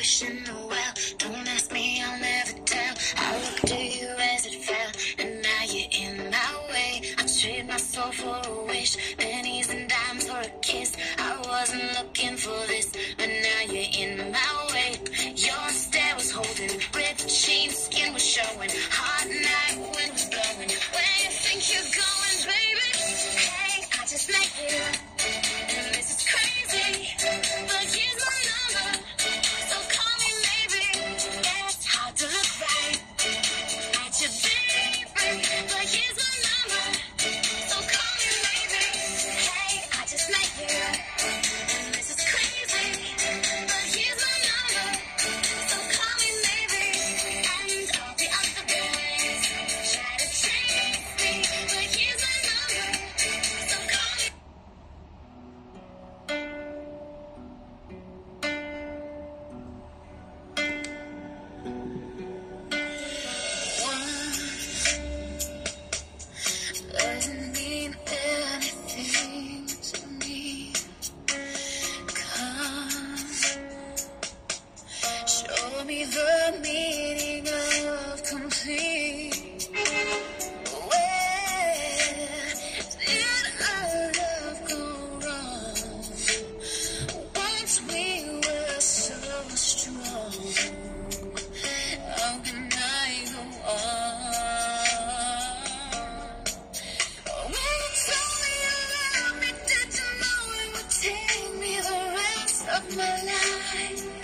wishing the well. Don't ask me, I'll never tell. I looked at you as it fell, and now you're in my way. I trade my soul for a wish, pennies and dimes for a kiss. I wasn't looking for this, but now you're in my way. Your stare was holding, ripped jeans, skin was showing. Hot night, wind was blowing. Where you think you're going, baby? Hey, I just met you, and this is crazy, but here's my number, so call me maybe. Yeah, it's hard to look right at your baby, but here's my number, so call me maybe. Hey, I just met you, and this is crazy, but here's my number, so call me maybe. And all the other boys try to chase me, but here's my number, so call me. Doesn't mean anything to me. Come, show me the meaning of complete. Where did our love go wrong? Once we were so strong, how can I go on? When you told me you loved me, did you know it would take me the rest of my life?